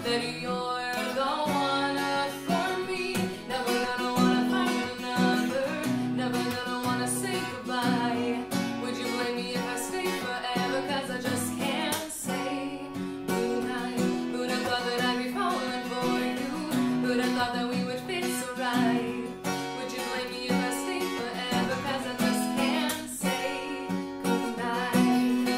that you're the one for me. Never gonna wanna find another, never gonna wanna say goodbye. Would you blame me if I stay forever? 'Cause I just can't say goodnight. Who'd have thought that I'd be falling for you? Who'd have thought that we would fit so right? Would you blame me if I stay forever? 'Cause I just can't say goodnight.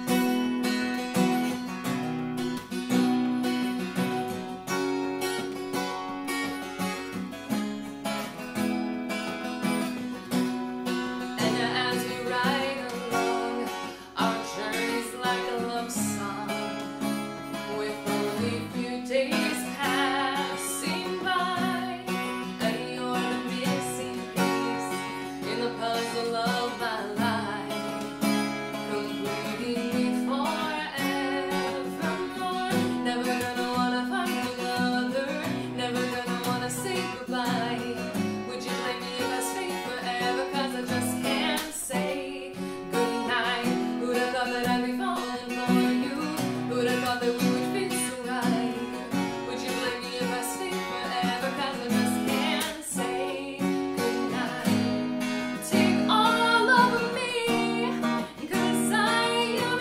And as we ride along, our journey's like a love song, with only a few days passing by. And you're the missing piece in the puzzle of my life, completing me forevermore. Never gonna wanna find another, never gonna wanna say goodbye. Would you blame me if I stay forever? 'Cause I just can't say goodnight. Who'd have thought that I'd be falling for you? Who'd have thought that we would fit so right? Would you blame me if I stay forever? 'Cause I just can't say goodnight. Take all of me, 'cause I am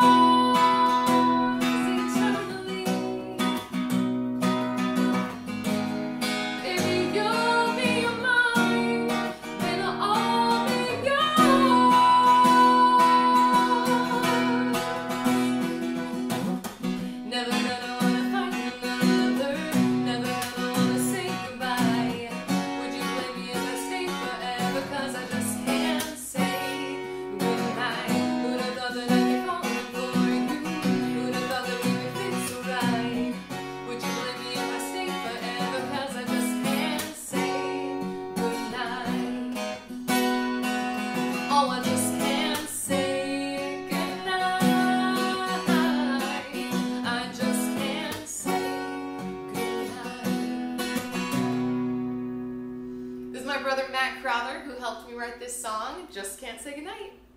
yours eternally. If you'll be mine, then I'll be yours. Never gonna wanna find another, never gonna wanna say goodbye. Would you blame me if I stay forever? 'Cause I just can't say goodnight. Who'd have thought that I'd be falling for you? Who'd have thought that we would fit so right? Would you blame me if I stay forever? 'Cause I just can't say goodnight. Oh, I just can't say goodnight. I just can't say goodnight. This is my brother Matt Crowther, who helped me write this song, Just Can't Say Goodnight.